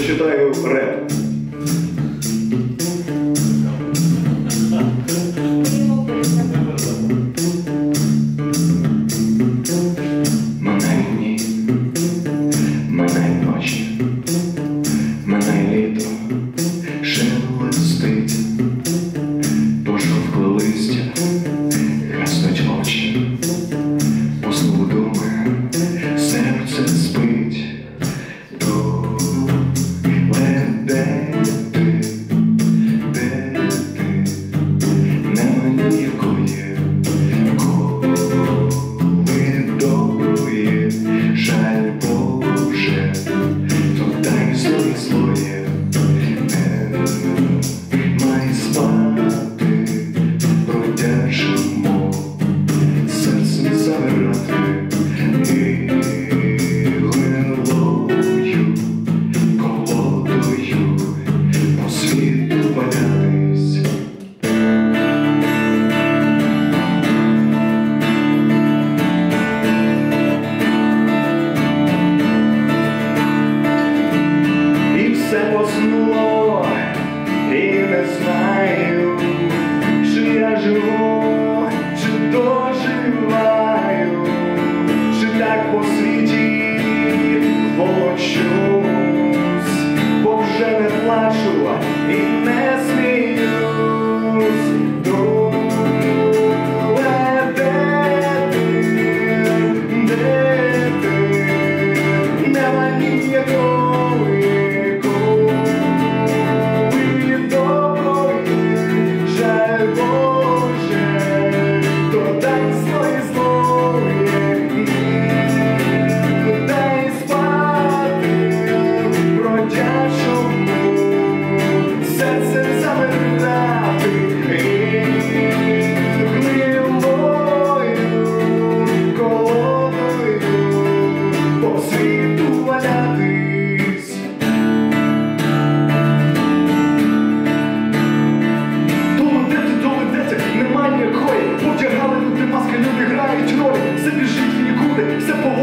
зачитаю реп. Минають дні, минають ночі, минає літо, шелестить, пожовкле листя, гаснуть очі, поснули думи, серце спить. Де ти, нема ніякої, коли довгує, жаль Боже, то дай злої, май спати, бродячому, серцем завирати, і гнилою колодою по світу валятись. І все поснуло, і не знаю, чи я живу, чи доживаю, чи так по світі волочусь, бо вже не плачу і не сміюсь. Де ти, нема ніякої, коли доброї, жаль Боже, то дай злої, дай спати бродячому, серце завирати, гнилою колодою по світу валятись. Доведеться, немає ніякої, одягали люди маски, люди грають ролі, все біжить в нікуди, все